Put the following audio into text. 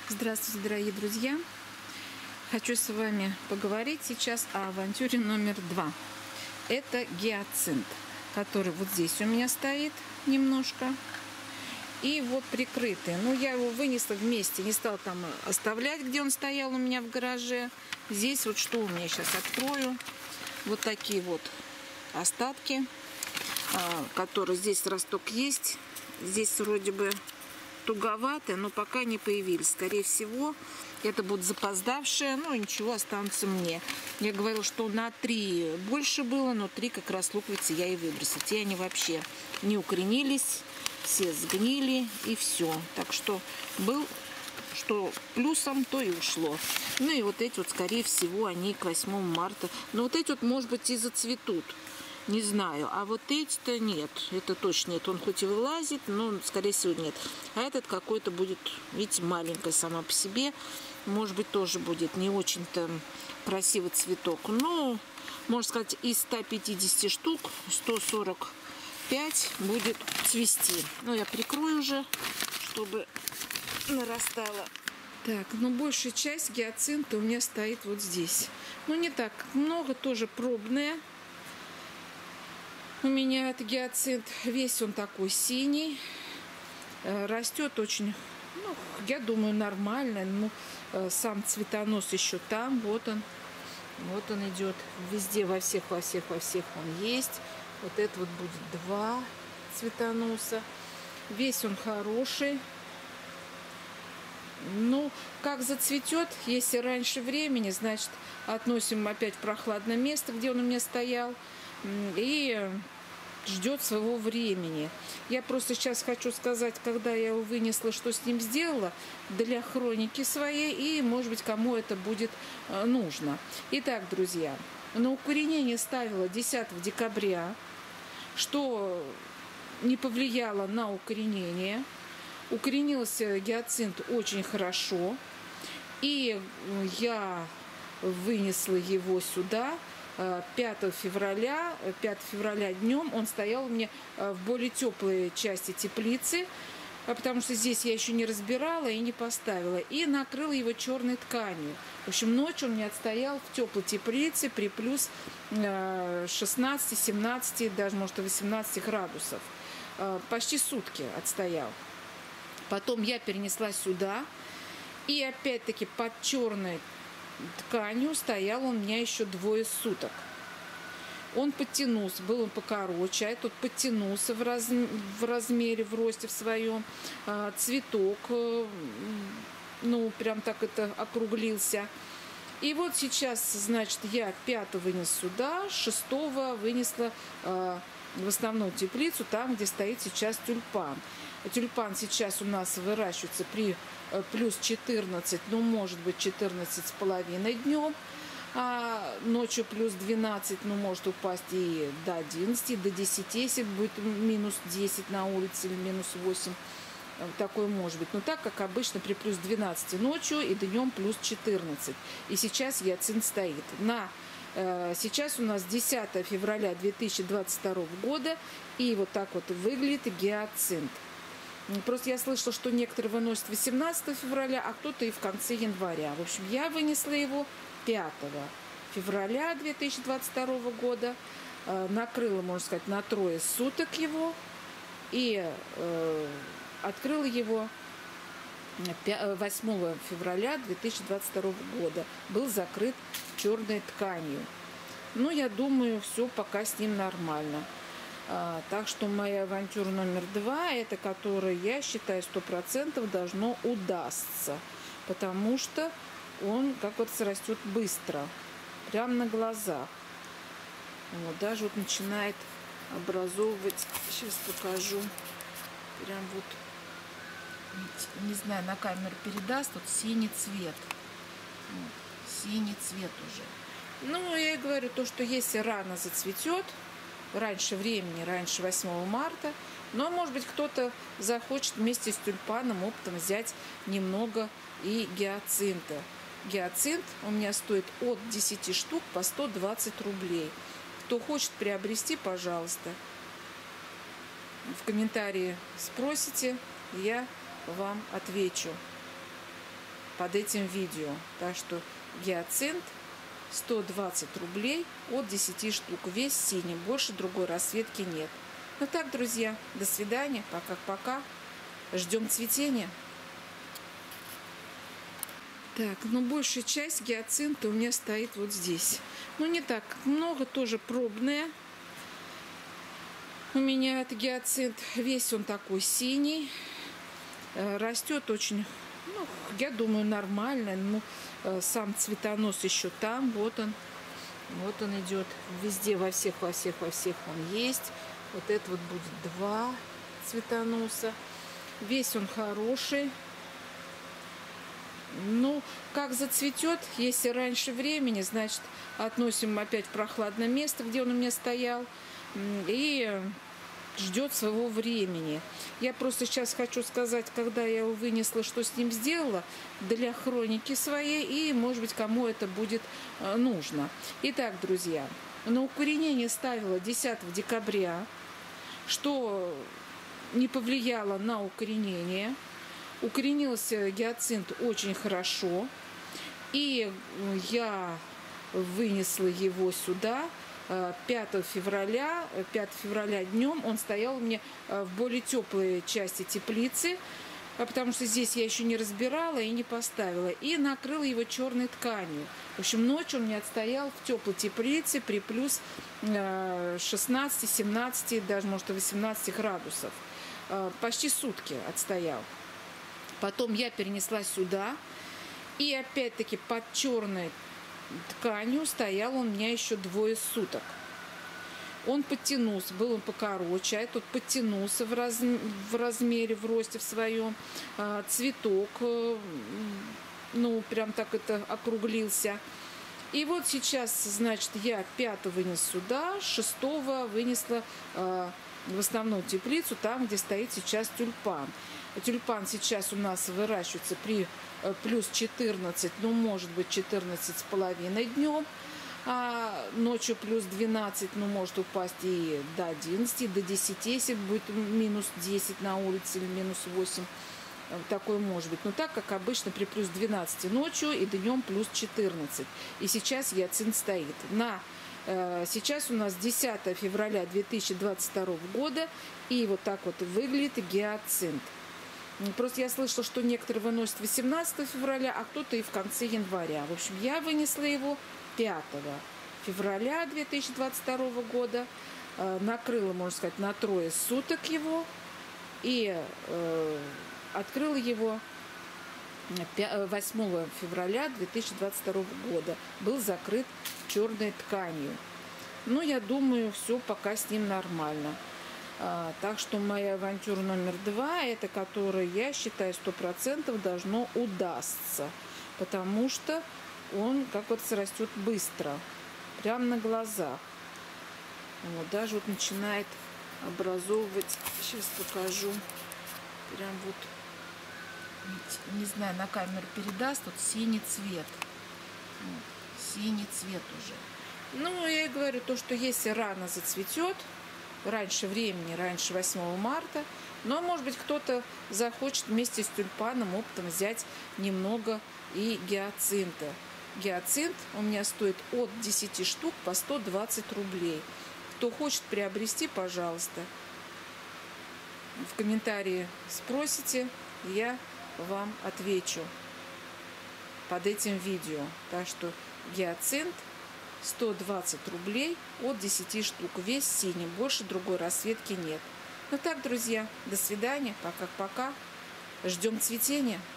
Здравствуйте, дорогие друзья! Хочу с вами поговорить сейчас о авантюре номер 2. Это гиацинт, который вот здесь у меня стоит немножко. И вот прикрытый. Ну, я его вынесла вместе, не стала там оставлять, где он стоял у меня в гараже. Здесь вот что у меня сейчас открою. Вот такие вот остатки, которые здесь росток есть. Здесь вроде бы туговато, но пока не появились. Скорее всего, это будут запоздавшие, но ничего, останутся мне. Я говорила, что на 3 больше было, но 3 как раз луковицы я и выбросила. Те они вообще не укоренились, все сгнили и все. Так что был, что плюсом, то и ушло. Ну и вот эти вот, скорее всего, они к 8 марта. Но вот эти вот, может быть, и зацветут. Не знаю, а вот эти-то нет, это точно нет. Он хоть и вылазит, но, скорее всего, нет. А этот какой-то будет, видите, маленькая сама по себе. Может быть, тоже будет не очень-то красивый цветок. Но, можно сказать, из 150 штук 145 будет цвести. Ну, я прикрою уже, чтобы нарастало. Так, ну, большая часть гиацинта у меня стоит вот здесь. Ну, не так много, тоже пробная. У меня это гиацинт, весь он такой синий, растет очень, ну, я думаю, нормально. Ну, сам цветонос еще там, вот он идет везде, во всех он есть. Вот это вот будет 2 цветоноса, весь он хороший. Ну, как зацветет, если раньше времени, значит, относим опять в прохладное место, где он у меня стоял, и ждет своего времени. Я просто сейчас хочу сказать, когда я его вынесла, что с ним сделала, для хроники своей, и, может быть, кому это будет нужно. Итак, друзья, на укоренение ставила 10 декабря, что не повлияло на укоренение. Укоренился гиацинт очень хорошо, и я вынесла его сюда 5 февраля днем. Он стоял у меня в более теплой части теплицы, потому что здесь я еще не разбирала и не поставила. И накрыла его черной тканью. В общем, ночью он мне отстоял в теплой теплице при плюс 16, 17, даже, может, 18 градусов. Почти сутки отстоял. Потом я перенесла сюда. И опять-таки под черной тканью стоял он у меня еще 2 суток. Он подтянулся, был он покороче, а этот подтянулся в размере, в росте в своем. Цветок, ну, прям так это округлился. И вот сейчас, значит, я 5 вынес сюда, 6 вынесла в основную теплицу, там, где стоит сейчас тюльпан. Тюльпан сейчас у нас выращивается при плюс 14, ну, может быть, 14,5 днем, а ночью плюс 12, ну, может упасть и до 11, до 10, если будет минус 10 на улице или минус 8, такое может быть. Но так, как обычно, при плюс 12 ночью и днем плюс 14. И сейчас гиацинт стоит. Сейчас у нас 10 февраля 2022 года, и вот так вот выглядит гиацинт. Просто я слышала, что некоторые выносят 18 февраля, а кто-то и в конце января. В общем, я вынесла его 5 февраля 2022 года, накрыла, можно сказать, на 3 суток его и открыла его 8 февраля 2022 года. Был закрыт черной тканью. Ну, я думаю, все пока с ним нормально. Так что моя авантюра номер 2, это которая, я считаю, 100% должно удастся. Потому что он как-то растет быстро. Прямо на глазах. Вот, даже вот начинает образовывать. Сейчас покажу. Прям вот, не знаю, на камеру передаст. Вот синий цвет. Вот, синий цвет уже. Ну, я и говорю, то, что если рано зацветет, раньше времени, раньше 8 марта. Но, может быть, кто-то захочет вместе с тюльпаном оптом взять немного и гиацинта. Гиацинт у меня стоит от 10 штук по 120 рублей. Кто хочет приобрести, пожалуйста, в комментарии спросите, я вам отвечу. под этим видео. Так что гиацинт 120 рублей от 10 штук. Весь синий, больше другой расцветки нет. Ну так, друзья, до свидания, пока-пока. Ждем цветения. Так, ну большая часть гиацинта у меня стоит вот здесь. Ну не так много, тоже пробная. У меня это гиацинт, весь он такой синий. Растет очень, ну, я думаю, нормально. Ну, сам цветонос еще там, вот он идет. Везде, во всех он есть. Вот это вот будет 2 цветоноса. Весь он хороший. Ну, как зацветет, если раньше времени, значит, относим опять в прохладное место, где он у меня стоял, и ждет своего времени. Я просто сейчас хочу сказать, когда я его вынесла, что с ним сделала, для хроники своей, и, может быть, кому это будет нужно. Итак, друзья, на укоренение ставила 10 декабря, что не повлияло на укоренение. Укоренился гиацинт очень хорошо. И я вынесла его сюда 5 февраля. 5 февраля днем он стоял у меня в более теплой части теплицы, потому что здесь я еще не разбирала и не поставила. И накрыла его черной тканью. В общем, ночью он мне отстоял в теплой теплице при плюс 16, 17, даже может 18 градусов. Почти сутки отстоял. Потом я перенесла сюда, и опять-таки под черной тканью стоял он у меня еще 2 суток. Он подтянулся, был он покороче, а этот подтянулся в размере, в росте в своем. Цветок, ну, прям так это округлился. И вот сейчас, значит, я 5 вынес сюда, 6 вынесла в основную теплицу, там, где стоит сейчас тюльпан. Тюльпан сейчас у нас выращивается при плюс 14, ну, может быть, 14,5 днем. А ночью плюс 12, ну, может упасть и до 11, до 10, если будет минус 10 на улице или минус 8. Такое может быть. Но так, как обычно, при плюс 12 ночью и днем плюс 14. И сейчас гиацинт стоит. Сейчас у нас 10 февраля 2022 года. И вот так вот выглядит гиацинт. Просто я слышала, что некоторые выносят 18 февраля, а кто-то и в конце января. В общем, я вынесла его 5 февраля 2022 года. Накрыла, можно сказать, на 3 суток его. И открыла его 8 февраля 2022 года. Был закрыт черной тканью. Ну, я думаю, все пока с ним нормально. Так что моя авантюра номер 2, это которая, я считаю, 100% должно удастся. Потому что он как вот растет быстро. Прямо на глазах. Вот, даже вот начинает образовывать. Сейчас покажу. Прям вот, не знаю, на камеру передаст, вот синий цвет. Вот, синий цвет уже. Ну, я и говорю, то, что если рано зацветет, раньше времени, раньше 8 марта, но, может быть, кто-то захочет вместе с тюльпаном оптом взять немного и гиацинта. Гиацинт у меня стоит от 10 штук по 120 рублей. Кто хочет приобрести, пожалуйста, в комментарии спросите, я вам отвечу под этим видео. Так что гиацинт 120 рублей от 10 штук. Весь синий, больше другой расцветки нет. Ну так, друзья, до свидания, пока-пока. Ждем цветения.